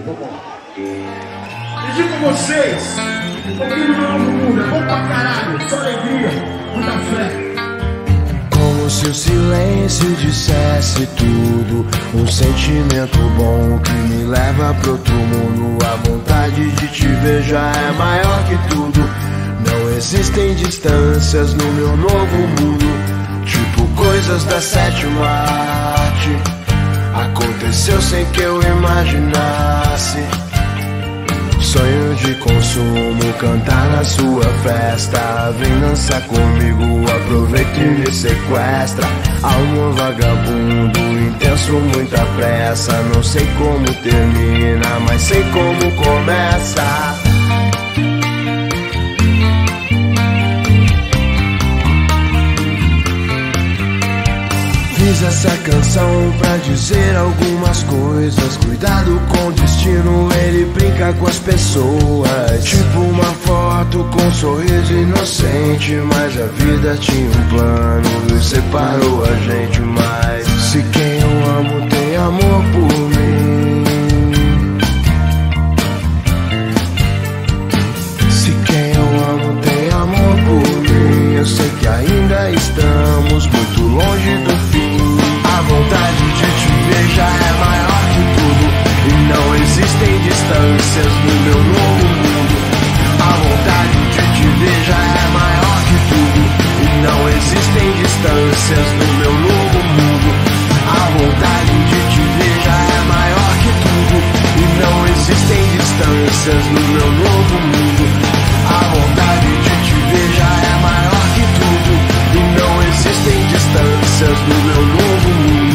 vamos lá. Pedir com vocês, um pouquinho do novo mundo, é bom pra caralho, só alegria, muita fé. Como se o silêncio dissesse tudo, um sentimento bom que me leva pro outro mundo. A vontade de te ver já é maior que tudo. Não existem distâncias no meu novo mundo, tipo coisas da sétima arte. Aconteceu sem que eu imaginasse. Sonho de consumo, cantar na sua festa. Vem dançar comigo, aproveita e me sequestra. Alma vagabundo, intenso, muita pressa. Não sei como termina, mas sei como começa. Fiz essa canção pra dizer algumas coisas. Cuidado com o destino, ele brinca com as pessoas. Tipo uma foto com um sorriso inocente, mas a vida tinha um plano e separou a gente. Mas se quem eu amo tem amor por mim, se quem eu amo tem amor por mim, eu sei que ainda estamos muito longe do fim. A vontade de te ver já é maior que tudo, e não existem distâncias no meu novo mundo. A vontade de te ver já é maior que tudo, e não existem distâncias no meu novo mundo. A vontade de te ver já é maior que tudo, e não existem distâncias no meu novo mundo. A vontade de te ver já é maior que tudo, e não existem distâncias no meu novo mundo.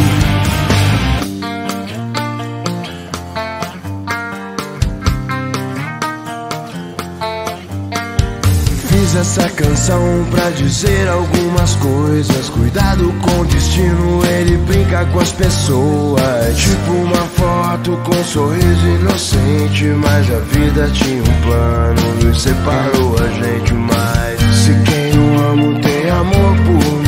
Fiz essa canção pra dizer algumas coisas. Cuidado com o destino, ele brinca com as pessoas. Tipo uma foto com um sorriso inocente, mas a vida tinha um plano e separou a gente. Mas se quem eu amo tem amor por mim,